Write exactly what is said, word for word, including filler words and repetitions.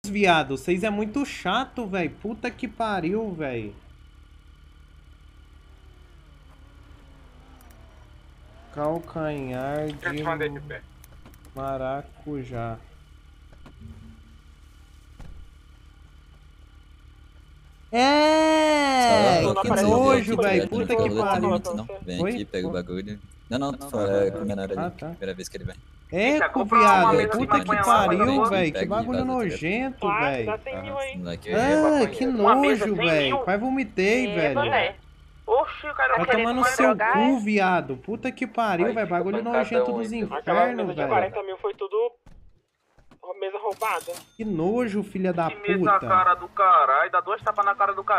Viado, vocês é muito chato, velho. Puta que pariu, velho. Calcanhar de maracujá. É, Só que aparece nojo, aqui, velho. tá Puta ligado? que Não pariu. muito, não. Vem Oi? aqui, pega o bagulho. Não, não, tô falando, é com o menor ali. Ah, tá. Primeira vez que ele vem. Eco, compra uma viado. mesa de Puta que maconha lá, pariu, vagabundo. velho. Que Pega e bagulho vaza, tá ligado? nojento, Claro, velho. dá cem mil aí. Moleque, Ah, que Uma mesa, nojo, cem velho. mil? Quase vomitei, velho. boné. Oxi, o cara Vai quer tomar no vai seu drogar, cu, é? viado. Puta que pariu, Aí velho. fica Bagulho pancadão nojento aí, dos filho. Aquela infernos, mesa de velho. quarenta mil foi tudo mesa roubada. Que nojo, filha da Que mesa a puta. cara do caralho, dá duas tapas na cara do cara.